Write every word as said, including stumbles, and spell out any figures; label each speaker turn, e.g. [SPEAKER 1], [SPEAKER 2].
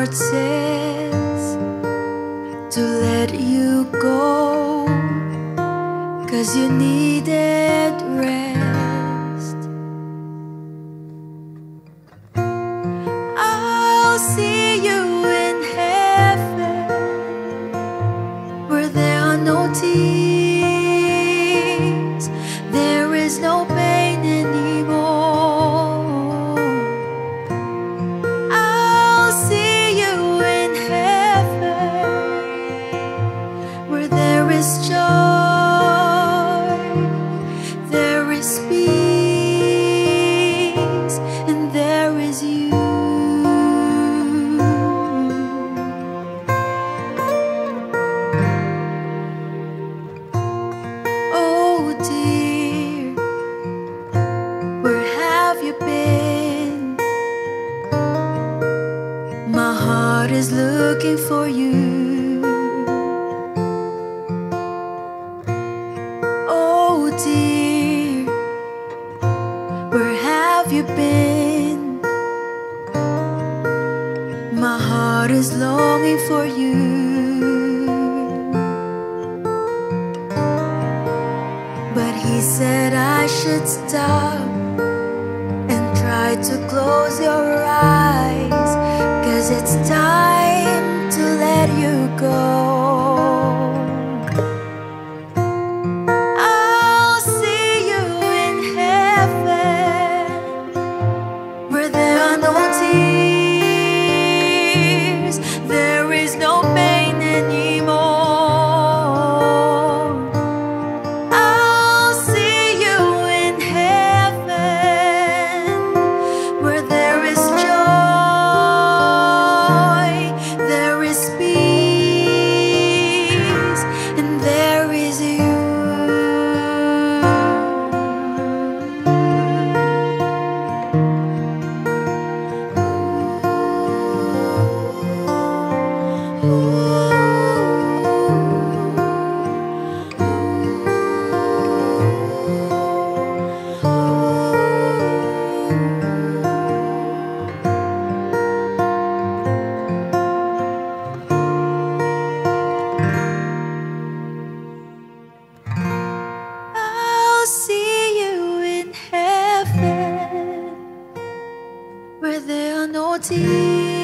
[SPEAKER 1] heart says to let you go, 'cause you needed rest. I'll see you in heaven, where there are no tears, there is no pain anymore. I'll see you in heaven, where there is joy, there is peace, and there is you. Oh dear, where have you been? My heart is looking for you. Oh dear, where have you been? My heart is longing for you. But he said I should stop and try to close your eyes, 'cause it's time to let you go. I'll see you in heaven, where there are no tears, there is no pain anymore. I'll see you in heaven, where there is joy, there is peace, and there is you. I'll see you in heaven, where there are no tears.